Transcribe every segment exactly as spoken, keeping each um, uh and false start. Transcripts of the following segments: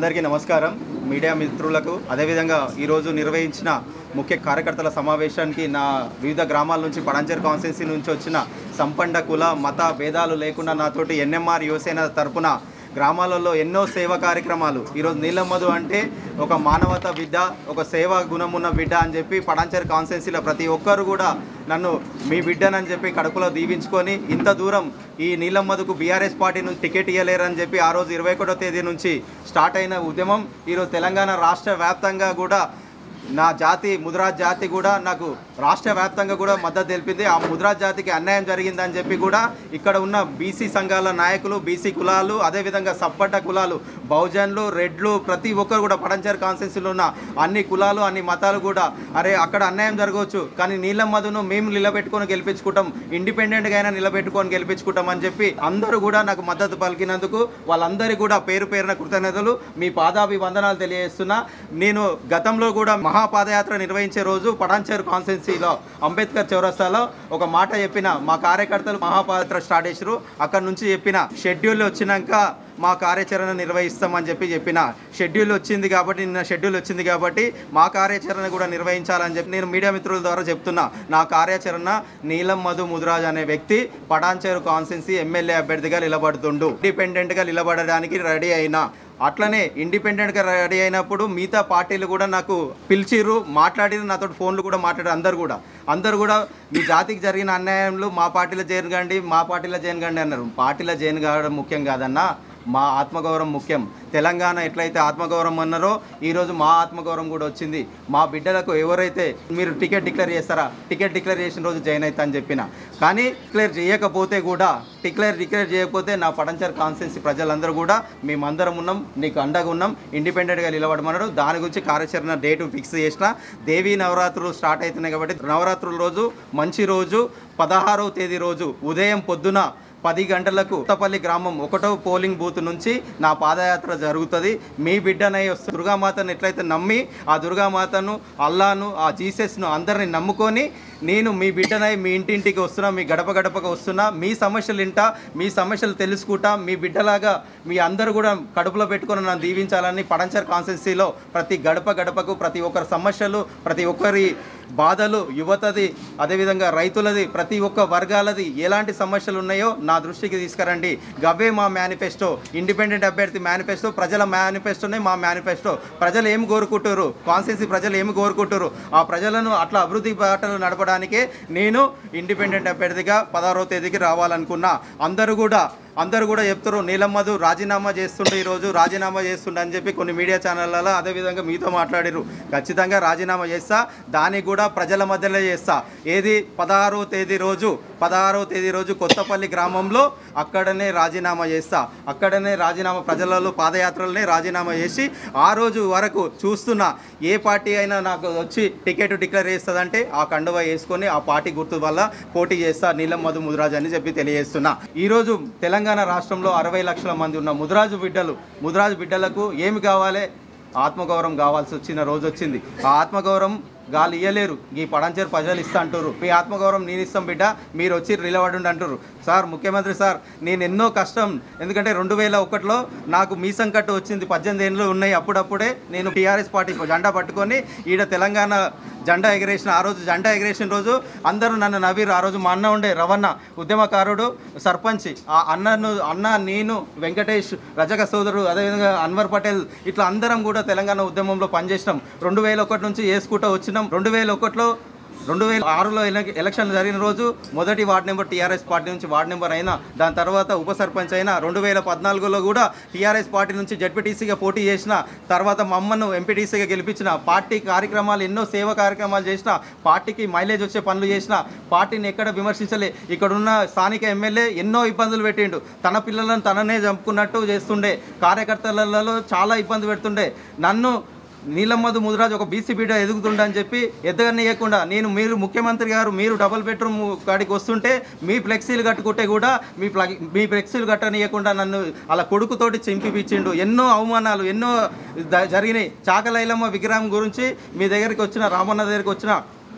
అందరికీ నమస్కారం. మీడియా మిత్రులకు అదేవిధంగా ఈరోజు నిర్వహించిన ముఖ్య కార్యకర్తల సమావేశానికి నా వివిధ గ్రామాల నుంచి పటాన్చెరు కాన్స్టిట్యున్సీ నుంచి వచ్చిన సంపండ కుల మత భేదాలు లేకుండా నాతోటి ఎన్ఎంఆర్ యువసేన తరపున గ్రామాలలో ఎన్నో సేవా కార్యక్రమాలు. ఈరోజు నీలం మధు అంటే ఒక మానవత బిడ్డ, ఒక సేవా గుణం ఉన్న బిడ్డ అని చెప్పి పటాన్చెరు కాన్స్టిట్యున్సీలో ప్రతి ఒక్కరు కూడా నన్ను మీ బిడ్డనని చెప్పి కడుపులో దీవించుకొని ఇంత దూరం ఈ నీలం మధుకు బీఆర్ఎస్ పార్టీ నుంచి టికెట్ ఇవ్వలేరని చెప్పి ఆ రోజు ఇరవై ఒకటో తేదీ నుంచి స్టార్ట్ అయిన ఉద్యమం ఈరోజు తెలంగాణ రాష్ట్ర వ్యాప్తంగా కూడా నా జాతి ముదిరాజ్ జాతి కూడా నాకు రాష్ట్ర వ్యాప్తంగా కూడా మద్దతు తెలిపింది. ఆ ముదిరాజ్ జాతికి అన్యాయం జరిగిందని చెప్పి కూడా ఇక్కడ ఉన్న బీసీ సంఘాల నాయకులు, బీసీ కులాలు, అదేవిధంగా సప్పట్ట కులాలు, బహుజన్లు, రెడ్లు ప్రతి ఒక్కరు కూడా పటాన్చెరు కాన్స్టిట్యున్సీలో ఉన్న అన్ని కులాలు అన్ని మతాలు కూడా అరే అక్కడ అన్యాయం జరగవచ్చు కానీ నీలం మధును మేము నిలబెట్టుకొని గెలిపించుకుంటాం, ఇండిపెండెంట్గా అయినా నిలబెట్టుకొని గెలిపించుకుంటాం అని చెప్పి అందరూ కూడా నాకు మద్దతు పలికినందుకు వాళ్ళందరికీ కూడా పేరు పేరున కృతజ్ఞతలు, మీ పాదాభివందనాలు తెలియజేస్తున్నా. నేను గతంలో కూడా మహాపాదయాత్ర నిర్వహించే రోజు పటాన్చెరు కాన్స్టిట్యున్సీలో అంబేద్కర్ చౌరస్తాలో ఒక మాట చెప్పిన, మా కార్యకర్తలు మహాపాదయాత్ర స్టార్ట్ చేసారు, అక్కడ నుంచి చెప్పిన షెడ్యూల్ వచ్చినాక మా కార్యాచరణ నిర్వహిస్తామని చెప్పి చెప్పిన. షెడ్యూల్ వచ్చింది కాబట్టి నిన్న షెడ్యూల్ వచ్చింది కాబట్టి మా కార్యాచరణ కూడా నిర్వహించాలని చెప్పి నేను మీడియా మిత్రుల ద్వారా చెప్తున్నా. నా కార్యాచరణ నీలం మధు ముదిరాజ్ అనే వ్యక్తి పటాన్చెరు కాన్స్టిట్యున్సీ ఎమ్మెల్యే అభ్యర్థిగా నిలబడుతుండు, ఇండిపెండెంట్గా నిలబడడానికి రెడీ అయినా. అట్లనే ఇండిపెండెంట్గా రెడీ అయినప్పుడు మిగతా పార్టీలు కూడా నాకు పిలిచిర్రు, మాట్లాడిరు, నాతో ఫోన్లు కూడా మాట్లాడారు. అందరు కూడా అందరు కూడా మీ జాతికి జరిగిన అన్యాయంలో మా పార్టీలో చేరగండి, మా పార్టీలో చేరగండి అన్నారు. పార్టీలో చేరని కావడం ముఖ్యం కాదన్నా, మా ఆత్మగౌరవం ముఖ్యం. తెలంగాణ ఎట్లయితే ఆత్మగౌరవం అన్నారో ఈరోజు మా ఆత్మగౌరవం కూడా వచ్చింది. మా బిడ్డలకు ఎవరైతే మీరు టికెట్ డిక్లేర్ చేస్తారా, టికెట్ డిక్లేర్ చేసిన రోజు జాయిన్ అవుతా అని చెప్పిన. కానీ డిక్లేర్ చేయకపోతే కూడా డిక్లేర్ డిక్లేర్ చేయకపోతే నా పటాన్చెరు కాన్స్టిట్యున్సీ ప్రజలందరూ కూడా మేమందరం ఉన్నాం, నీకు అండగా ఉన్నాం, ఇండిపెండెంట్గా నిలబడమన్నారు. దాని గురించి కార్యాచరణ డేటు ఫిక్స్ చేసిన. దేవీ నవరాత్రులు స్టార్ట్ అవుతున్నాయి కాబట్టి నవరాత్రుల రోజు మంచి రోజు పదహారవ తేదీ రోజు ఉదయం పొద్దున పది గంటలకు కొత్తపల్లి గ్రామం ఒకటో పోలింగ్ బూత్ నుంచి నా పాదయాత్ర జరుగుతుంది. మీ బిడ్డనై వస్తు దుర్గామాతను ఎట్లయితే నమ్మి ఆ దుర్గామాతను, అల్లాను, ఆ జీసస్ను అందరిని నమ్ముకొని నేను మీ బిడ్డనై మీ ఇంటింటికి వస్తున్నా, మీ గడప గడపకు వస్తున్నా, మీ సమస్యలు వింటా, మీ సమస్యలు తెలుసుకుంటా, మీ బిడ్డలాగా మీ అందరూ కూడా కడుపులో పెట్టుకొని నన్ను దీవించాలని పటాన్చెరు కాన్స్టిట్యున్సీలో ప్రతి గడప గడపకు ప్రతి ఒక్కరి సమస్యలు, ప్రతి ఒక్కరి బాధలు, యువతది అదేవిధంగా రైతులది, ప్రతి ఒక్క వర్గాలది ఎలాంటి సమస్యలు ఉన్నాయో నా దృష్టికి తీసుకురండి. గవే మా మేనిఫెస్టో, ఇండిపెండెంట్ అభ్యర్థి మేనిఫెస్టో, ప్రజల మేనిఫెస్టోనే మా మేనిఫెస్టో. ప్రజలు ఏమి కోరుకుంటారు, కాన్స్టిట్యున్సీ ప్రజలు ఏమి కోరుకుంటారు, ఆ ప్రజలను అట్లా అభివృద్ధి బాటలు నడపడానికే నేను ఇండిపెండెంట్ అభ్యర్థిగా పదహారవ తేదీకి రావాలనుకున్నా. అందరూ కూడా అందరూ కూడా చెప్తారు నీలం మధు రాజీనామా చేస్తుండే, ఈరోజు రాజీనామా చేస్తుండే అని చెప్పి కొన్ని మీడియా ఛానళ్ళలో అదేవిధంగా మీతో మాట్లాడారు. ఖచ్చితంగా రాజీనామా చేస్తా, దానికి కూడా ప్రజల మధ్యలో చేస్తా. ఏది పదహారవ తేదీ రోజు పదహారవ తేదీ రోజు కొత్తపల్లి గ్రామంలో అక్కడనే రాజీనామా చేస్తా. అక్కడనే రాజీనామా ప్రజలలో పాదయాత్రలనే రాజీనామా చేసి ఆ రోజు వరకు చూస్తున్నా ఏ పార్టీ అయినా నాకు వచ్చి టికెట్ డిక్లేర్ చేస్తుందంటే ఆ కండువా వేసుకొని ఆ పార్టీ గుర్తు వల్ల పోటీ చేస్తా నీలం మధు ముదిరాజ్ అని చెప్పి తెలియజేస్తున్నా. ఈరోజు తెలంగాణ తెలంగాణ రాష్ట్రంలో అరవై లక్షల మంది ఉన్న ముదిరాజు బిడ్డలు ముదిరాజు బిడ్డలకు ఏమి కావాలి, ఆత్మగౌరవం కావాల్సి వచ్చిన రోజు వచ్చింది. ఆ ఆత్మగౌరవం గాలి ఇయ్యలేరు, ఈ పటాన్చెరు ప్రజలు ఇస్తా అంటారు. మీ ఆత్మగౌరవం నేను ఇస్తాం బిడ్డ, మీరు వచ్చి నిలబడండి అంటారు. సార్ ముఖ్యమంత్రి సార్, నేను ఎన్నో కష్టం, ఎందుకంటే రెండు వేల ఒకటిలో నాకు మీసం కట్టు వచ్చింది, పద్దెనిమిది ఏళ్ళు ఉన్నాయి. అప్పుడప్పుడే నేను టీఆర్ఎస్ పార్టీ జెండా పట్టుకొని ఈడ తెలంగాణ జెండా ఎగరేసిన. ఆ రోజు జెండా ఎగరేసిన రోజు అందరూ నన్ను నవ్విరు. ఆ రోజు మా అన్న ఉండే రవణ, ఉద్యమకారుడు, సర్పంచ్. ఆ అన్నను అన్న నేను వెంకటేష్ రజక సోదరుడు అదేవిధంగా అన్వర్ పటేల్ ఇట్లా అందరం కూడా తెలంగాణ ఉద్యమంలో పనిచేసినాం. రెండు వేల ఒకటి నుంచి వేసుకుంటూ వచ్చినాం. రెండు వేల ఒకటిలో రెండు వేల ఆరులో ఎలక్షన్లు జరిగిన రోజు మొదటి వార్డు నెంబర్ టీఆర్ఎస్ పార్టీ నుంచి వార్డు నెంబర్ అయినా, దాని తర్వాత ఉప సర్పంచ్ అయినా. రెండు వేల పద్నాలుగులో కూడా టీఆర్ఎస్ పార్టీ నుంచి జడ్పీటీసీగా పోటీ చేసిన, తర్వాత మా అమ్మను ఎంపీటీసీగా గెలిపించిన. పార్టీ కార్యక్రమాలు ఎన్నో సేవా కార్యక్రమాలు చేసిన, పార్టీకి మైలేజ్ వచ్చే పనులు చేసిన, పార్టీని ఎక్కడ విమర్శించలే. ఇక్కడున్న స్థానిక ఎమ్మెల్యే ఎన్నో ఇబ్బందులు పెట్టిండు, తన పిల్లలను తననే చంపుకున్నట్టు చేస్తుండే, కార్యకర్తలలో చాలా ఇబ్బంది పెడుతుండే. నన్ను నీలం మధు ముదిరాజ్ ఒక బీసీ బిడ్డ ఎదుగుతుండ అని చెప్పి ఎదగనియకుండా నేను మీరు ముఖ్యమంత్రి గారు మీరు డబుల్ బెడ్రూమ్ కాడికి వస్తుంటే మీ ఫ్లెక్సీలు కట్టుకుంటే కూడా మీ మీ ఫ్లెక్సీలు కట్టనియకుండా నన్ను అలా కొడుకుతోటి చింపిపించిండు. ఎన్నో అవమానాలు ఎన్నో జరిగినాయి. చాకలైలమ్మ విగ్రహం గురించి మీ దగ్గరికి వచ్చిన, రామన్న దగ్గరికి వచ్చిన,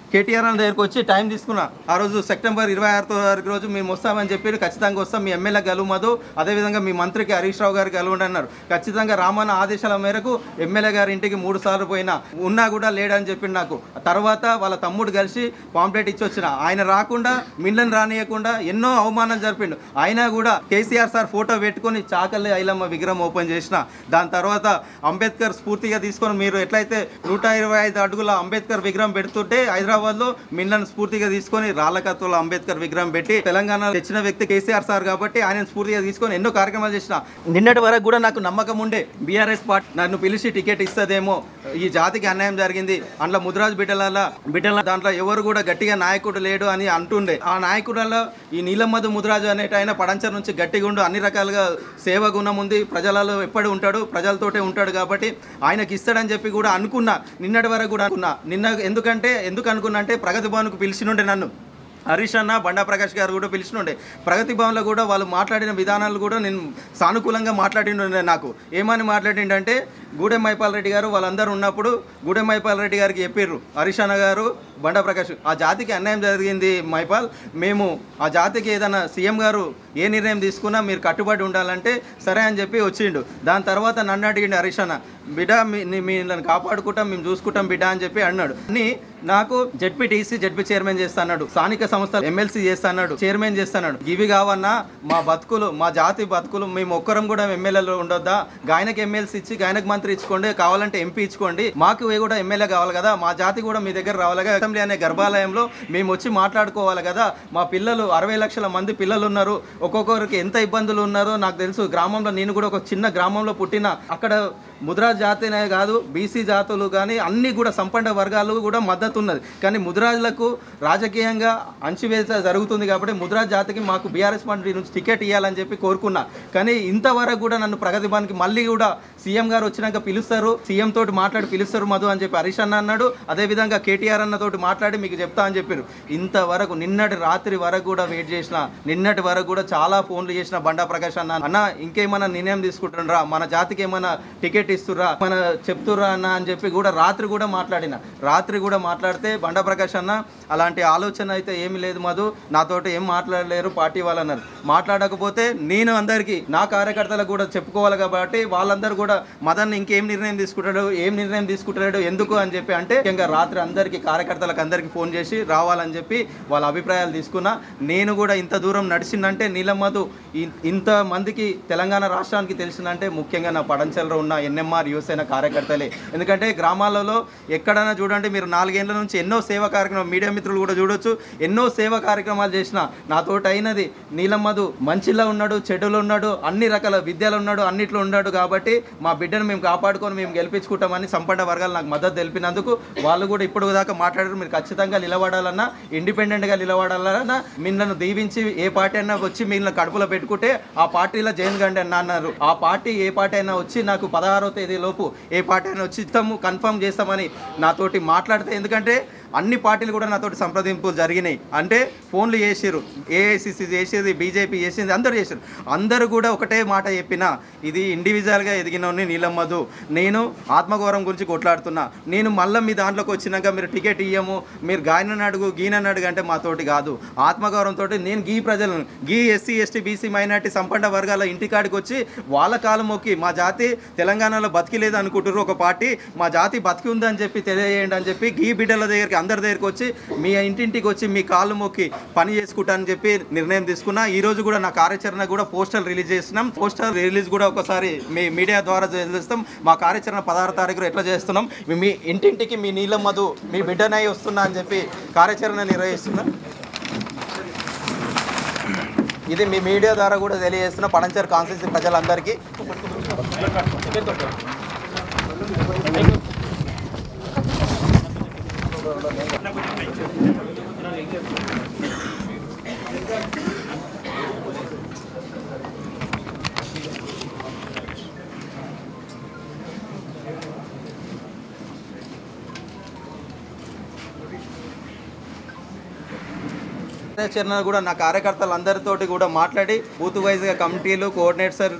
కేటీఆర్ అన్న దగ్గరికి వచ్చి టైం తీసుకున్నా. ఆ రోజు సెప్టెంబర్ ఇరవై ఆరు తారీఖు రోజు మేము వస్తామని చెప్పి ఖచ్చితంగా వస్తాం, మీ ఎమ్మెల్యే గెలుమదు, అదేవిధంగా మీ మంత్రికి హరీష్ రావు గారు గెలవండి అన్నారు. ఖచ్చితంగా రామన్న ఆదేశాల మేరకు ఎమ్మెల్యే గారి ఇంటికి మూడు సార్లు పోయినా, ఉన్నా కూడా లేడని చెప్పి నాకు. తర్వాత వాళ్ళ తమ్ముడు కలిసి పాంప్లెట్ ఇచ్చి వచ్చిన, ఆయన రాకుండా మిల్లని రానియకుండా ఎన్నో అవమానాలు జరిపిండు. అయినా కూడా కేసీఆర్ సార్ ఫోటో పెట్టుకొని చాకల్లి ఐలమ్మ విగ్రహం ఓపెన్ చేసిన. దాని తర్వాత అంబేద్కర్ స్ఫూర్తిగా తీసుకొని మీరు ఎట్లయితే నూట ఇరవై ఐదు అడుగుల అంబేద్కర్ విగ్రహం పెడుతుంటే హైదరాబాద్లో మిల్లను స్ఫూర్తిగా తీసుకొని రాళ్ళకత్తుల అంబేద్కర్ విగ్రహం పెట్టి తెలంగాణ తెచ్చిన వ్యక్తి కేసీఆర్ సార్ కాబట్టి ఆయన స్ఫూర్తిగా తీసుకొని ఎన్నో కార్యక్రమాలు చేసిన. నిన్నటి వరకు కూడా నాకు నమ్మకం ఉండే బీఆర్ఎస్ పార్టీ నన్ను పిలిచి టికెట్ ఇస్తుందేమో, ఈ జాతికి అన్యాయం జరిగింది, అందులో ముదిరాజు బిడ్డల బిడ్డల దాంట్లో ఎవరు కూడా గట్టిగా నాయకుడు లేడు అని అంటుండే. ఆ నాయకులలో ఈ నీలమ్మధు ముదిరాజు అనేట ఆయన పడంచర్ నుంచి గట్టిగా ఉండు, అన్ని రకాలుగా సేవ గుణం ఉంది, ప్రజలలో ఎప్పుడు ఉంటాడు, ప్రజలతోటే ఉంటాడు కాబట్టి ఆయనకి ఇస్తాడని చెప్పి కూడా అనుకున్నా. నిన్నటి వరకు కూడా అనుకున్నా. నిన్న ఎందుకంటే ఎందుకు అనుకున్నా అంటే ప్రగతి భవన్కు పిలిచినుండే నన్ను హరీష్ అన్న, బండా ప్రకాష్ గారు కూడా పిలిచినుండే. ప్రగతి భవన్లో కూడా వాళ్ళు మాట్లాడిన విధానాలు కూడా నేను సానుకూలంగా మాట్లాడిండే. నాకు ఏమని మాట్లాడిండంటే గూడెం మైపాల్ రెడ్డి గారు వాళ్ళందరూ ఉన్నప్పుడు గూడెం మైపాల్ రెడ్డి గారికి చెప్పిర్రు, హరీష్ అన్న గారు, బండా ప్రకాష్, ఆ జాతికి అన్యాయం జరిగింది మైపాల్, మేము ఆ జాతికి ఏదైనా సీఎం గారు ఏ నిర్ణయం తీసుకున్నా మీరు కట్టుబడి ఉండాలంటే సరే అని చెప్పి వచ్చిండు. దాని తర్వాత నన్ను అడిగిండు హరీష్ అన్న, బిడ్డ మీ మీళ్ళని కాపాడుకుంటాం, మేము చూసుకుంటాం బిడ్డ అని చెప్పి అన్నాడు. అని నాకు జడ్పీటీసీ జడ్పీ చైర్మన్ చేస్తా అన్నాడు, స్థానిక సంస్థలు ఎమ్మెల్సీ చేస్తా అన్నాడు, చైర్మన్ చేస్తాడు. ఇవి కావన్నా మా బతుకులు, మా జాతి బతుకులు, మేము ఒక్కరం కూడా ఎమ్మెల్యేలో ఉండొద్దా, గాయనకు ఎమ్మెల్సీ ఇచ్చి గాయనకు మంత్రి ఇచ్చుకోండి, కావాలంటే ఎంపీ ఇచ్చుకోండి, మాకు కూడా ఎమ్మెల్యే కావాలి కదా, మా జాతి కూడా మీ దగ్గర రావాలి కదా, అసెంబ్లీ అనే గర్భాలయంలో మేము వచ్చి మాట్లాడుకోవాలి కదా, మా పిల్లలు అరవై లక్షల మంది పిల్లలు ఉన్నారు, ఒక్కొక్కరికి ఎంత ఇబ్బందులు ఉన్నారో నాకు తెలుసు. గ్రామంలో నేను కూడా ఒక చిన్న గ్రామంలో పుట్టిన, అక్కడ ముదిరాజ్ జాతినే కాదు బీసీ జాతులు కానీ అన్నీ కూడా సంపన్న వర్గాలు కూడా మద్దతు ఉన్నది. కానీ ముదిరాజులకు రాజకీయంగా అణచివేత జరుగుతుంది కాబట్టి ముదిరాజ్ జాతికి మాకు బీఆర్ఎస్ పార్టీ నుంచి టికెట్ ఇవ్వాలని చెప్పి కోరుకున్నా. కానీ ఇంతవరకు కూడా నన్ను ప్రగతి భవన్కి మళ్ళీ కూడా సీఎం గారు వచ్చినాక పిలుస్తారు, సీఎం తోటి మాట్లాడి పిలుస్తారు మధు అని చెప్పి హరీష్ అన్న అన్నాడు. అదేవిధంగా కేటీఆర్ అన్న తోటి మాట్లాడి మీకు చెప్తా అని చెప్పారు. ఇంతవరకు నిన్నటి రాత్రి వరకు కూడా వెయిట్ చేసిన, నిన్నటి వరకు కూడా చాలా ఫోన్లు చేసిన బండా ప్రకాష్ అన్న, అన్న ఇంకేమైనా నిర్ణయం తీసుకుంటున్నారా, మన జాతికి ఏమైనా టికెట్ ఇస్తురా, మన చెప్తురా అన్న అని చెప్పి కూడా రాత్రి కూడా మాట్లాడిన. రాత్రి కూడా మాట్లాడితే బండా ప్రకాష్ అన్న అలాంటి ఆలోచన అయితే ఏమీ లేదు మధు, నాతోటి ఏం మాట్లాడలేరు పార్టీ వాళ్ళు అన్నారు. మాట్లాడకపోతే నేను అందరికీ నా కార్యకర్తలకు కూడా చెప్పుకోవాలి కాబట్టి వాళ్ళందరూ కూడా మదన్ ఇంకేం నిర్ణయం తీసుకుంటాడు, ఏం నిర్ణయం తీసుకుంటాడు ఎందుకు అని చెప్పి అంటే ముఖ్యంగా రాత్రి అందరికీ కార్యకర్తలకు అందరికీ ఫోన్ చేసి రావాలని చెప్పి వాళ్ళ అభిప్రాయాలు తీసుకున్నా. నేను కూడా ఇంత దూరం నడిచిందంటే నీలమ్మధు ఇంత మందికి తెలంగాణ రాష్ట్రానికి తెలిసిందంటే ముఖ్యంగా నా పడంచెల్లో ఉన్న ఎన్ఎంఆర్ యువసేన కార్యకర్తలే. ఎందుకంటే గ్రామాలలో ఎక్కడైనా చూడండి మీరు నాలుగేళ్ల నుంచి ఎన్నో సేవా కార్యక్రమాలు, మీడియా మిత్రులు కూడా చూడొచ్చు, ఎన్నో సేవా కార్యక్రమాలు చేసిన నాతోటి అయినది. నీలమ్మధు మంచిలో ఉన్నాడు, చెడులో ఉన్నాడు, అన్ని రకాల విద్యలో ఉన్నాడు, అన్నిట్లో ఉన్నాడు కాబట్టి మా బిడ్డను మేము కాపాడుకొని మేము గెలిపించుకుంటామని సంపన్న వర్గాలు నాకు మద్దతు తెలిపినందుకు వాళ్ళు కూడా ఇప్పుడు దాకా మాట్లాడారు. మీరు ఖచ్చితంగా నిలబడాలన్నా, ఇండిపెండెంట్గా నిలబడాలన్నా, మిమ్మల్ని దీవించి ఏ పార్టీ అయినా వచ్చి మిమ్మల్ని కడుపులో పెట్టుకుంటే ఆ పార్టీలో జైన్ గండి అన్న అన్నారు. ఆ పార్టీ ఏ పార్టీ అయినా వచ్చి నాకు పదహారో తేదీ లోపు ఏ పార్టీ అయినా వచ్చి ఇస్తాము కన్ఫర్మ్ చేస్తామని నాతోటి మాట్లాడితే, ఎందుకంటే అన్ని పార్టీలు కూడా నాతోటి సంప్రదింపులు జరిగినాయి. అంటే ఫోన్లు చేసారు, ఏఐసిసి చేసేది, బీజేపీ చేసింది, అందరూ చేశారు. అందరూ కూడా ఒకటే మాట చెప్పినా, ఇది ఇండివిజువల్గా ఎదిగినోని నీలమ్మధు, నేను ఆత్మగౌరవం గురించి కొట్లాడుతున్నా, నేను మళ్ళీ మీ దాంట్లోకి వచ్చినాక మీరు టికెట్ ఇయ్యము, మీరు గాయనని అడుగు గీనని అడుగు అంటే మాతోటి కాదు. ఆత్మగౌరవంతో నేను గీ ప్రజలను, గీ ఎస్సీ ఎస్టీ బీసీ మైనార్టీ సంపన్న వర్గాల ఇంటికాడికి వచ్చి వాళ్ళ కాలం మొక్కి మా జాతి తెలంగాణలో బతికిలేదు అనుకుంటారు ఒక పార్టీ, మా జాతి బతికి ఉందని చెప్పి తెలియజేయండి అని చెప్పి గీ బిడ్డల దగ్గరికి అందరి దగ్గరికి వచ్చి మీ ఇంటింటికి వచ్చి మీ కాళ్ళు మొక్కి పని చేసుకుంటానని చెప్పి నిర్ణయం తీసుకున్నా. ఈ రోజు కూడా నా కార్యాచరణ కూడా పోస్టర్ రిలీజ్ చేస్తున్నాం. పోస్టర్ రిలీజ్ కూడా ఒకసారి మీ మీడియా ద్వారా చేస్తాం. మా కార్యాచరణ పదహారు తారీఖు ఎట్లా చేస్తున్నాం, మీ ఇంటింటికి మీ నీలమ్మధు మీ బిడ్డనై వస్తున్నా అని చెప్పి కార్యాచరణ నిర్వహిస్తున్నాం. ఇది మీ మీడియా ద్వారా కూడా తెలియజేస్తున్న పడంచేరు కాన్స్టిట్యూన్సీ ప్రజలందరికీ. కార్యాచరణ కూడా నా కార్యకర్తలు అందరితోటి కూడా మాట్లాడి బూత్ వైజ్గా కమిటీలు, కోఆర్డినేటర్లు,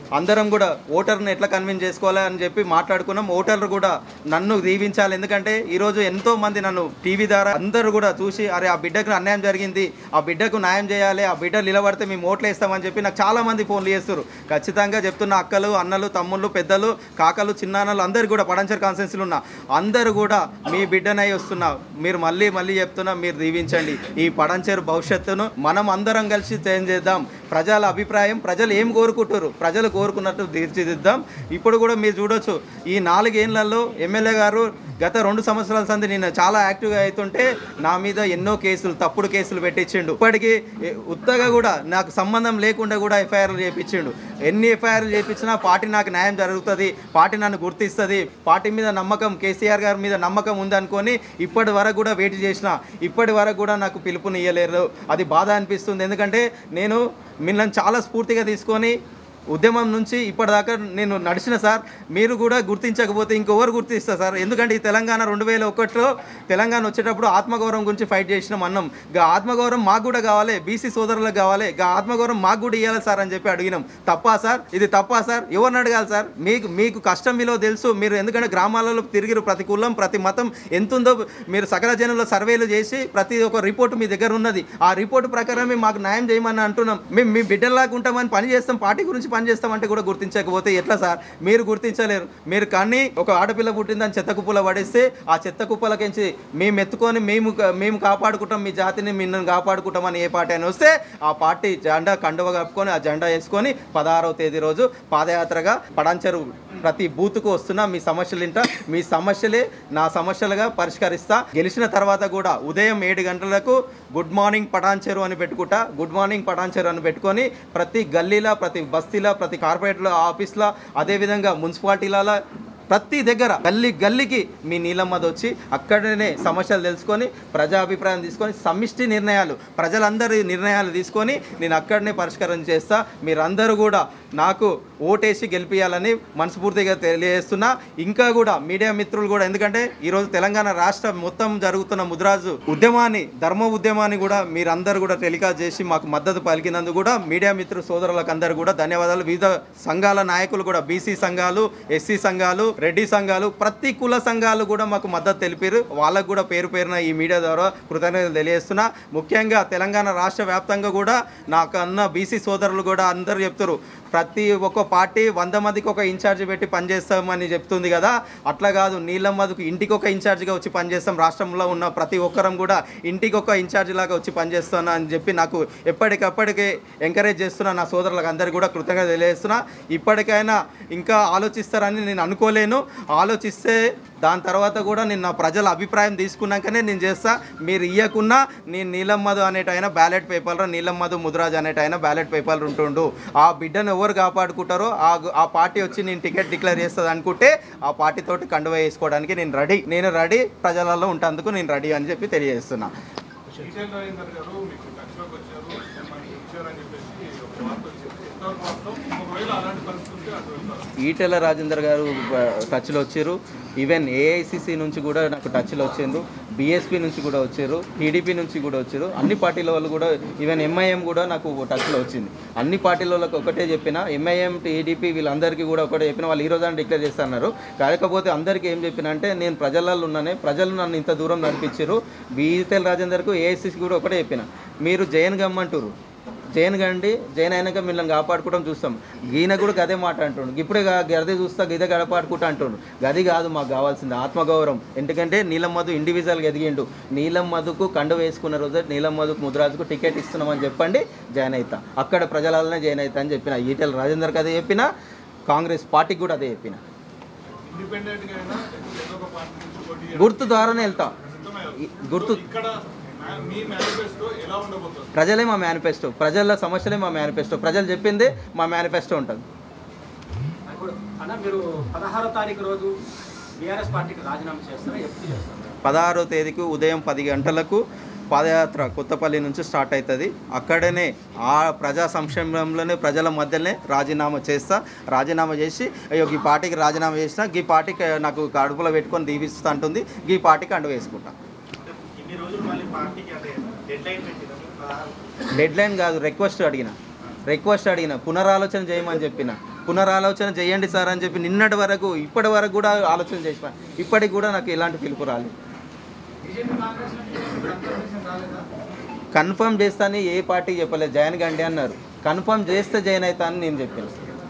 అందరం కూడా ఓటర్ని ఎట్లా కన్విన్స్ చేసుకోవాలి అని చెప్పి మాట్లాడుకున్నాం. ఓటర్లు కూడా నన్ను దీవించాలి, ఎందుకంటే ఈరోజు ఎంతో మంది నన్ను టీవీ ద్వారా అందరూ కూడా చూసి అరే ఆ బిడ్డకు అన్యాయం జరిగింది, ఆ బిడ్డకు న్యాయం చేయాలి, ఆ బిడ్డ నిలబడితే మేము ఓట్లు వేస్తామని చెప్పి నాకు చాలామంది ఫోన్లు చేస్తారు. ఖచ్చితంగా చెప్తున్న అక్కలు, అన్నలు, తమ్ముళ్ళు, పెద్దలు, కాకలు, చిన్నాన్నలు అందరూ కూడా పడంచర్ కాన్స్టిట్యున్సీలో ఉన్న అందరూ కూడా మీ బిడ్డనై వస్తున్నా, మీరు మళ్ళీ మళ్ళీ చెప్తున్నా మీరు దీవించండి. ఈ పడంచర్ భవిష్యత్తును మనం అందరం కలిసి చేంజ్ చేద్దాం. ప్రజల అభిప్రాయం, ప్రజలు ఏం కోరుకుంటారు, ప్రజలు కోరుకున్నట్టు తీర్చిదిద్దాం. ఇప్పుడు కూడా మీరు చూడొచ్చు, ఈ నాలుగేళ్లలో ఎమ్మెల్యే గారు గత రెండు సంవత్సరాల సంది నేను చాలా యాక్టివ్గా అవుతుంటే నా మీద ఎన్నో కేసులు, తప్పుడు కేసులు పెట్టించిండు. ఇప్పటికీ ఉత్తగా కూడా నాకు సంబంధం లేకుండా కూడా ఎఫ్ఐఆర్లు చేయించిండు. ఎన్ని ఎఫ్ఐఆర్లు చేయించినా పార్టీ నాకు న్యాయం జరుగుతుంది, పార్టీ నన్ను గుర్తిస్తుంది, పార్టీ మీద నమ్మకం, కేసీఆర్ గారి మీద నమ్మకం ఉందనుకొని ఇప్పటి వరకు కూడా వెయిట్ చేసిన, ఇప్పటి వరకు కూడా నాకు పిలుపునియ్యలేరు. అది బాధ అనిపిస్తుంది. ఎందుకంటే నేను మిమ్మల్ని చాలా స్ఫూర్తిగా తీసుకొని ఉద్యమం నుంచి ఇప్పటిదాకా నేను నడిచిన సార్. మీరు కూడా గుర్తించకపోతే ఇంకెవరు గుర్తిస్తారు సార్? ఎందుకంటే ఈ తెలంగాణ రెండు వేల ఒకటిలో తెలంగాణ వచ్చేటప్పుడు ఆత్మగౌరవం గురించి ఫైట్ చేసినాం అన్నాం. గా ఆత్మగౌరవం మాకు కూడా కావాలి, బీసీ సోదరులకు కావాలి, గా ఆత్మగౌరవం మాకు కూడా ఇవ్వాలి సార్ అని చెప్పి అడిగినాం. తప్పా సార్? ఇది తప్పా సార్? ఎవరిని అడగాలి సార్? మీకు మీకు కష్టం విలువ తెలుసు. మీరు ఎందుకంటే గ్రామాలలో తిరిగిరు, ప్రతి కులం ప్రతి మతం ఎంతుందో మీరు సకల జనుల సర్వేలు చేసి ప్రతి ఒక్క రిపోర్టు మీ దగ్గర ఉన్నది. ఆ రిపోర్టు ప్రకారమే మాకు న్యాయం చేయమని అంటున్నాం. మేము మీ బిడ్డల్లాగా ఉంటామని పని చేస్తాం, పార్టీ గురించి పని చేస్తామంటే కూడా గుర్తించకపోతే ఎట్లా సార్? మీరు గుర్తించలేరు. మీరు కానీ ఒక ఆడపిల్ల పుట్టిందని చెత్త కుప్పలో పడేస్తే ఆ చెత్త కుప్పలకించి మేము ఎత్తుకొని మేము మేము కాపాడుకుంటాం, మీ జాతిని మిమ్మల్ని కాపాడుకుంటాం అని ఏ పార్టీ అని వస్తే ఆ పార్టీ జెండా కండువ కప్పుకొని ఆ జెండా వేసుకొని పదహారవ తేదీ రోజు పాదయాత్రగా పడంచెరు ప్రతి బూత్కు వస్తున్నా. మీ సమస్యలు ఇంట మీ సమస్యలే నా సమస్యలుగా పరిష్కరిస్తా. గెలిచిన తర్వాత కూడా ఉదయం ఏడు గంటలకు గుడ్ మార్నింగ్ పటాన్చెరు అని పెట్టుకుంటా. గుడ్ మార్నింగ్ పటాన్చెరు అని పెట్టుకొని ప్రతి గల్లీలా, ప్రతి బస్తీలా, ప్రతి కార్పొరేట్లో ఆఫీస్లో, అదేవిధంగా మున్సిపాలిటీలలో ప్రతి దగ్గర గల్లీ గల్లీకి మీ నీలమ్మది వచ్చి అక్కడనే సమస్యలు తెలుసుకొని ప్రజాభిప్రాయం తీసుకొని సమిష్టి నిర్ణయాలు, ప్రజలందరి నిర్ణయాలు తీసుకొని నేను అక్కడనే పరిష్కారం చేస్తా. మీరందరూ కూడా నాకు ఓటేసి గెలిపించాలని మనస్ఫూర్తిగా తెలియజేస్తున్నా. ఇంకా కూడా మీడియా మిత్రులు కూడా, ఎందుకంటే ఈరోజు తెలంగాణ రాష్ట్ర మొత్తం జరుగుతున్న ముదిరాజు ఉద్యమాన్ని, ధర్మ ఉద్యమాన్ని కూడా మీరందరూ కూడా టెలికాస్ట్ చేసి మాకు మద్దతు పలికినందుకు కూడా మీడియా మిత్రు సోదరులకు అందరూ కూడా ధన్యవాదాలు. వివిధ సంఘాల నాయకులు కూడా, బీసీ సంఘాలు, ఎస్సీ సంఘాలు, రెడ్డి సంఘాలు, ప్రతి కుల సంఘాలు కూడా మాకు మద్దతు తెలిపారు. వాళ్ళకు కూడా పేరు పేరున ఈ మీడియా ద్వారా కృతజ్ఞతలు తెలియజేస్తున్నా. ముఖ్యంగా తెలంగాణ రాష్ట్ర వ్యాప్తంగా కూడా నాకు అన్న బీసీ సోదరులు కూడా అందరూ చెప్తారు, ప్రతి ఒక్క పార్టీ వంద మందికి ఒక ఇన్ఛార్జ్ పెట్టి పనిచేస్తామని చెప్తుంది కదా, అట్లా కాదు, నీలమ్మకు ఇంటికి ఒక ఇన్ఛార్జ్గా వచ్చి పనిచేస్తాం. రాష్ట్రంలో ఉన్న ప్రతి ఒక్కరం కూడా ఇంటికి ఒక ఇన్ఛార్జ్ లాగా వచ్చి పనిచేస్తున్నా అని చెప్పి నాకు ఎప్పటికప్పటికే ఎంకరేజ్ చేస్తున్నా. నా సోదరులకు అందరికీ కూడా కృతజ్ఞత తెలియజేస్తున్నా. ఇప్పటికైనా ఇంకా ఆలోచిస్తారని నేను అనుకోలేను. ఆలోచిస్తే దాని తర్వాత కూడా నేను నా ప్రజల అభిప్రాయం తీసుకున్నాకనే నేను చేస్తా. మీరు ఇయ్యకున్నా నేను నీలమ్మధు అనేటైనా బ్యాలెట్ పేపర్లో నీలమ్మధు ముదిరాజ్ అనేటైనా బ్యాలెట్ పేపర్లు ఉంటుండు. ఆ బిడ్డను ఎవరు కాపాడుకుంటారో ఆ ఆ పార్టీ వచ్చి నేను టికెట్ డిక్లేర్ చేస్తుంది అనుకుంటే ఆ పార్టీతోటి కండువ వేసుకోవడానికి నేను రెడీ నేను రెడీ ప్రజలలో ఉంటందుకు నేను రెడీ అని చెప్పి తెలియజేస్తున్నా. ఈటెల రాజేందర్ గారు టచ్లో వచ్చారు. ఈవెన్ ఏఐసిసి నుంచి కూడా నాకు టచ్లో వచ్చిండ్రు, బీఎస్పీ నుంచి కూడా వచ్చారు, టీడీపీ నుంచి కూడా వచ్చారు. అన్ని పార్టీల వాళ్ళు కూడా, ఈవెన్ ఎంఐఎం కూడా నాకు టచ్లో వచ్చింది. అన్ని పార్టీల వాళ్ళకి ఒకటే చెప్పిన, ఎంఐఎం, టీడీపీ వీళ్ళందరికీ కూడా ఒకటే చెప్పిన. వాళ్ళు ఈ రోజు అని డిక్లేర్ చేస్తున్నారు. కాకపోతే అందరికీ ఏం చెప్పిన అంటే, నేను ప్రజలలో ఉన్నానే, ప్రజలు నన్ను ఇంత దూరం నడిపించారు. ఈటెల రాజేందర్కు ఏఐసిసి కూడా ఒకటే చెప్పిన, మీరు జైన్ గమ్మంటారు, జైన్ గండి, జైన్ అయినాక మిమ్మల్ని కాపాడుకోవడం చూస్తాం. ఈయన కూడా గదే మాట అంటుండు, ఇప్పుడే గదే చూస్తా గదే గడపాడుకుంటా అంటుండు. గది కాదు మాకు కావాల్సింది ఆత్మగౌరవం. ఎందుకంటే నీలమ్మధు ఇండివిజువల్గా ఎదిగిండు. నీలమ్మధుకు కండు వేసుకున్న రోజు నీలమ్మధుకు ముదిరాజుకు టికెట్ ఇస్తున్నామని చెప్పండి, జాయిన్ అవుతా. అక్కడ ప్రజలనే జాయిన్ అవుతా అని చెప్పిన. ఈటెల రాజేందర్కి అదే చెప్పిన, కాంగ్రెస్ పార్టీకి కూడా అదే చెప్పిన. గుర్తు ద్వారానే వెళ్తా. గుర్తు ప్రజలే మా మేనిఫెస్టో, ప్రజల సమస్యలే మా మేనిఫెస్టో, ప్రజలు చెప్పిందే మా మేనిఫెస్టో ఉంటుంది. పదహారో తేదీకి ఉదయం పది గంటలకు పాదయాత్ర కొత్తపల్లి నుంచి స్టార్ట్ అవుతుంది. అక్కడనే ఆ ప్రజా సంక్షేమంలోనే ప్రజల మధ్యలోనే రాజీనామా చేస్తా. రాజీనామా చేసి అయ్యో ఈ పార్టీకి రాజీనామా చేసిన, ఈ పార్టీకి నాకు కడుపులో పెట్టుకొని దీవిస్తూ ఉంటుంది, ఈ పార్టీకి అండు వేసుకుంటా. డెడ్ లైన్ కాదు, రిక్వెస్ట్ అడిగిన రిక్వెస్ట్ అడిగిన పునరాలోచన చేయమని చెప్పిన. పునరాలోచన చేయండి సార్ అని చెప్పి నిన్నటి వరకు ఇప్పటి వరకు కూడా ఆలోచన చేసిన, ఇప్పటికి కూడా నాకు ఎలాంటి పిలుపు రాలేదు. కన్ఫర్మ్ చేస్తాను ఏ పార్టీ చెప్పలేదు, జైన్ గండి అన్నారు. కన్ఫర్మ్ చేస్తే జైన్ అవుతా అని నేను చెప్పాను.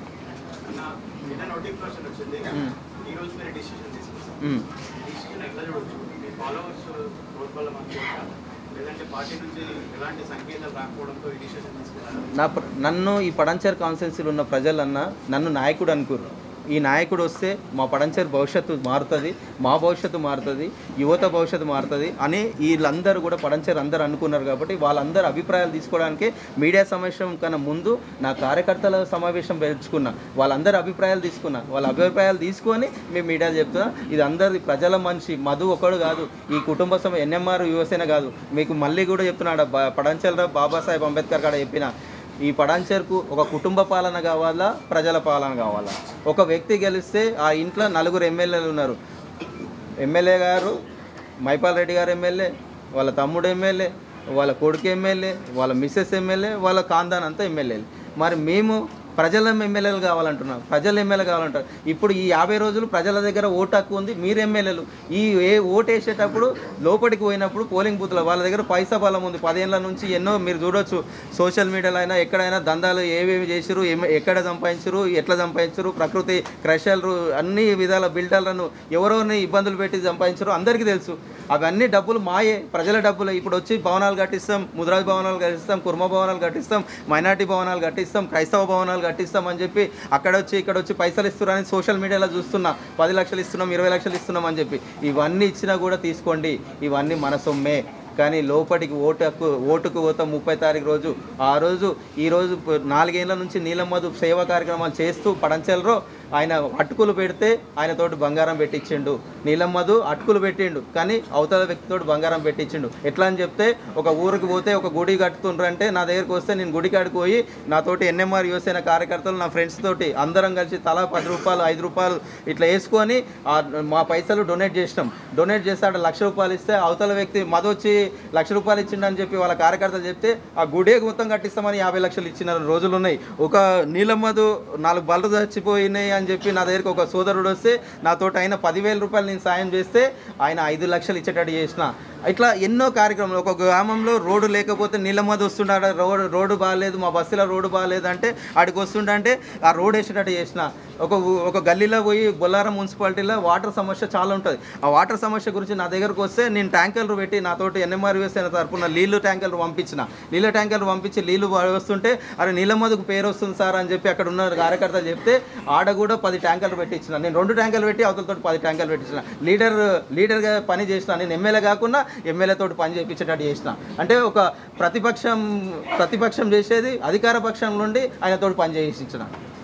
నా నన్ను ఈ పడంచేరు కాన్స్టిట్యున్సీలో ఉన్న ప్రజలన్నా నన్ను నాయకుడు అనుకోరు. ఈ నాయకుడు వస్తే మా పడంచేరు భవిష్యత్తు మారుతుంది, మా భవిష్యత్తు మారుతుంది, యువత భవిష్యత్తు మారుతుంది అని వీళ్ళందరూ కూడా పడంచేరు అందరూ అనుకున్నారు. కాబట్టి వాళ్ళందరూ అభిప్రాయాలు తీసుకోవడానికి మీడియా సమావేశం కన్నా ముందు నా కార్యకర్తల సమావేశం పెంచుకున్నా, వాళ్ళందరూ అభిప్రాయాలు తీసుకున్నా. వాళ్ళ అభిప్రాయాలు తీసుకొని మేము మీడియా చెప్తున్నా. ఇది అందరి ప్రజల మనిషి, మధు ఒకడు కాదు, ఈ కుటుంబ సమ ఎన్ఎంఆర్ యువసేన కాదు. మీకు మళ్ళీ కూడా చెప్తున్నాడు, పడంచేరు బాబాసాహెబ్ అంబేద్కర్ కాడ చెప్పిన, ఈ పడంచేరుకు ఒక కుటుంబ పాలన కావాలా, ప్రజల పాలన కావాలా. ఒక వ్యక్తి గెలిస్తే ఆ ఇంట్లో నలుగురు ఎమ్మెల్యేలు ఉన్నారు. ఎమ్మెల్యే గారు మైపాల్ రెడ్డి గారు ఎమ్మెల్యే, వాళ్ళ తమ్ముడు ఎమ్మెల్యే, వాళ్ళ కొడుకు ఎమ్మెల్యే, వాళ్ళ మిస్సెస్ ఎమ్మెల్యే, వాళ్ళ ఖాందాన్ అంతా ఎమ్మెల్యేలు. మరి మేము ప్రజల ఎమ్మెల్యేలు కావాలంటున్నాం, ప్రజల ఎమ్మెల్యే కావాలంటారు. ఇప్పుడు ఈ యాభై రోజులు ప్రజల దగ్గర ఓటు హక్కు ఉంది, మీరు ఎమ్మెల్యేలు. ఈ ఏ ఓటు వేసేటప్పుడు లోపలికి పోయినప్పుడు పోలింగ్ బూత్లో వాళ్ళ దగ్గర పైసా బలం ఉంది. పదేళ్ళ నుంచి ఎన్నో మీరు చూడొచ్చు, సోషల్ మీడియాలో అయినా ఎక్కడైనా దందాలు ఏవేవి చేసిరు, ఎక్కడ సంపాదించరు, ఎట్లా సంపాదించరు, ప్రకృతి క్రషర్లు అన్ని విధాల బిల్డర్లను ఎవరోని ఇబ్బందులు పెట్టి సంపాదించరు అందరికీ తెలుసు. అవన్నీ డబ్బులు మాయే, ప్రజల డబ్బులు. ఇప్పుడు వచ్చి భవనాలు కట్టిస్తాం, ముద్రాజ్ భవనాలు కట్టిస్తాం, కుర్మ భవనాలు కట్టిస్తాం, మైనార్టీ భవనాలు కట్టిస్తాం, క్రైస్తవ భవనాలు కట్టిస్తామని చెప్పి అక్కడ వచ్చి ఇక్కడ వచ్చి పైసలు ఇస్తున్నారని సోషల్ మీడియాలో చూస్తున్నా. పది లక్షలు ఇస్తున్నాం, ఇరవై లక్షలు ఇస్తున్నాం అని చెప్పి. ఇవన్నీ ఇచ్చినా కూడా తీసుకోండి, ఇవన్నీ మన సొమ్మే. కానీ లోపలికి ఓటు హక్కు ఓటుకు పోతాం ముప్పై తారీఖు రోజు. ఆ రోజు ఈరోజు నాలుగేళ్ల నుంచి నీలం మధు సేవా కార్యక్రమాలు చేస్తూ పడంచెలరో ఆయన అటుకులు పెడితే ఆయనతోటి బంగారం పెట్టించిండు. నీలం మధు అటుకులు పెట్టిండు, కానీ అవతల వ్యక్తితోటి బంగారం పెట్టించిండు. ఎట్లా అని చెప్తే, ఒక ఊరికి పోతే ఒక గుడి కట్టుతుండ్రంటే నా దగ్గరికి వస్తే నేను గుడి కాడికి పోయి నాతోటి ఎన్ఎంఆర్ యువసేన కార్యకర్తలు నా ఫ్రెండ్స్ తోటి అందరం కలిసి తలా పది రూపాయలు ఐదు రూపాయలు ఇట్లా వేసుకొని మా పైసలు డొనేట్ చేసినాం. డొనేట్ చేస్తే అక్కడ లక్ష రూపాయలు ఇస్తే అవతల వ్యక్తి మధు వచ్చి లక్ష రూపాయలు ఇచ్చిండని చెప్పి వాళ్ళ కార్యకర్తలు చెప్తే ఆ గుడే మొత్తం కట్టిస్తామని యాభై లక్షలు ఇచ్చిన రోజులు ఉన్నాయి. ఒక నీలం మధు నాలుగు బళ్ళు చచ్చిపోయినాయి అని చెప్పి నా దగ్గరికి ఒక సోదరుడు వస్తే నాతోటి ఆయన పదివేల రూపాయలు నేను సాయం చేస్తే ఆయన ఐదు లక్షలు ఇచ్చేటట్టు చేసిన. ఇట్లా ఎన్నో కార్యక్రమాలు. ఒక గ్రామంలో రోడ్డు లేకపోతే నీలం మధు వస్తుండే, రోడ్డు రోడ్డు బాగాలేదు, మా బస్సులో రోడ్డు బాగాలేదు అంటే ఆడికి వస్తుండే ఆ రోడ్ వేసేటట్టు చేసిన. ఒక ఒక గల్లీలో పోయి బొల్లారం మున్సిపాలిటీలో వాటర్ సమస్య చాలా ఉంటుంది. ఆ వాటర్ సమస్య గురించి నా దగ్గరకు వస్తే నేను ట్యాంకర్లు పెట్టి నాతోటి ఎన్ఎంఆర్ యువసేన తరపున నీళ్లు ట్యాంకర్లు పంపించిన. నీళ్ళ ట్యాంకర్లు పంపించి నీళ్లు వస్తుంటే అరే నీలం మధుకు పేరు వస్తుంది సార్ అని చెప్పి అక్కడ ఉన్న కార్యకర్తలు చెప్తే ఆడ కూడా పది ట్యాంకర్లు పెట్టించిన. నేను రెండు ట్యాంకర్లు పెట్టి అవతలతో పది ట్యాంకర్లు పెట్టించిన. లీడర్ లీడర్గా పని చేసిన. నేను ఎమ్మెల్యే కాకుండా ఎమ్మెల్యేతో పని చేయించేటట్టు చేసిన. అంటే ఒక ప్రతిపక్షం ప్రతిపక్షం చేసేది అధికార పక్షం నుండి ఆయనతో పని చేయించిన.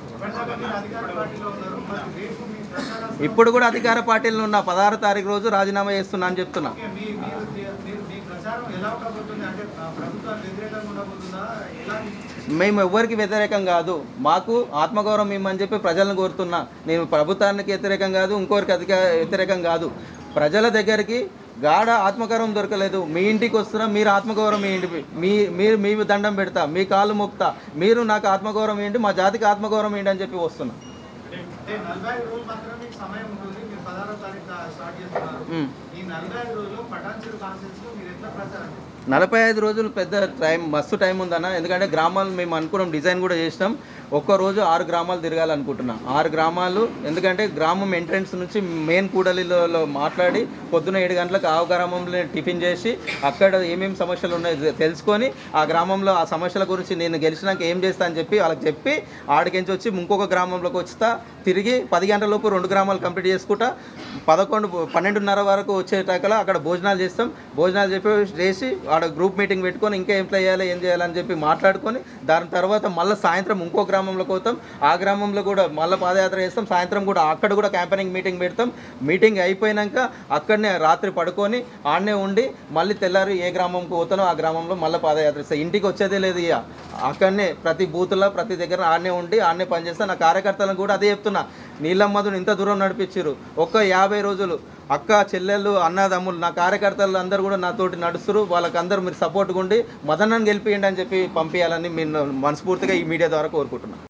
ఇప్పుడు కూడా అధికార పార్టీలో ఉన్న పదహారు తారీఖు రోజు రాజీనామా చేస్తున్నా అని చెప్తున్నా. మేము ఎవ్వరికి వ్యతిరేకం కాదు, మాకు ఆత్మగౌరవం ఇమ్మని చెప్పి ప్రజలను కోరుతున్నా. నేను ప్రభుత్వానికి వ్యతిరేకం కాదు, ఇంకోరికి అధిక వ్యతిరేకం కాదు. ప్రజల దగ్గరికి గాఢ ఆత్మగౌరవం దొరకలేదు. మీ ఇంటికి వస్తున్నా, మీరు ఆత్మగౌరవం ఏంటి, మీ మీరు మీ దండం పెడతా, మీ కాళ్ళు మొక్తా, మీరు నాకు ఆత్మగౌరవం ఏంటి, మా జాతికి ఆత్మగౌరవం ఏంటి అని చెప్పి వస్తున్నా. నలభై ఐదు రోజులు పెద్ద టైం, మస్తు టైం ఉందన్న. ఎందుకంటే గ్రామాలు మేము అనుకున్నాం, డిజైన్ కూడా చేసినాం. ఒక్కరోజు ఆరు గ్రామాలు తిరగాలనుకుంటున్నాం. ఆరు గ్రామాలు, ఎందుకంటే గ్రామం ఎంట్రన్స్ నుంచి మెయిన్ కూడలిలో మాట్లాడి పొద్దున ఏడు గంటలకు ఆ గ్రామంలో టిఫిన్ చేసి అక్కడ ఏమేమి సమస్యలు ఉన్నాయో తెలుసుకొని ఆ గ్రామంలో ఆ సమస్యల గురించి నేను గెలిచినాక ఏం చేస్తా అని చెప్పి వాళ్ళకి చెప్పి ఆడికించి వచ్చి ఇంకొక గ్రామంలోకి వస్తా. తిరిగి పది గంటల లోపు రెండు గ్రామాలు కంప్లీట్ చేసుకుంటా. పదకొండు పన్నెండున్నర వరకు వచ్చేటాకలా అక్కడ భోజనాలు చేస్తాం. భోజనాలు చెప్పి చేసి ఆడ గ్రూప్ మీటింగ్ పెట్టుకొని ఇంకా ఏం చేయాలి ఏం చేయాలని చెప్పి మాట్లాడుకొని దాని తర్వాత మళ్ళీ సాయంత్రం ఇంకో గ్రామంలోకి పోతాం. ఆ గ్రామంలో కూడా మళ్ళీ పాదయాత్ర చేస్తాం. సాయంత్రం కూడా అక్కడ కూడా క్యాంపెయినింగ్ మీటింగ్ పెడతాం. మీటింగ్ అయిపోయినాక అక్కడనే రాత్రి పడుకొని ఆడనే ఉండి మళ్ళీ తెల్లారి ఏ గ్రామంకి పోతానో ఆ గ్రామంలో మళ్ళీ పాదయాత్ర ఇస్తాం. ఇంటికి వచ్చేదే లేదు. ఇక అక్కడనే ప్రతి బూత్లో ప్రతి దగ్గర ఆడనే ఉండి ఆడనే పనిచేస్తాను. నా కార్యకర్తలను కూడా అదే చెప్తున్నా, నీలం మధుని ఇంత దూరం నడిపించారు. ఒక్క యాభై రోజులు అక్క చెల్లెళ్ళు అన్నదమ్ములు నా కార్యకర్తలు అందరూ కూడా నాతోటి నడుస్తారు. వాళ్ళకందరూ మీరు సపోర్ట్గా ఉండి మదనని గెలిపియండి అని చెప్పి పంపించాలని నేను మనస్ఫూర్తిగా ఈ మీడియా ద్వారా కోరుకుంటున్నాను.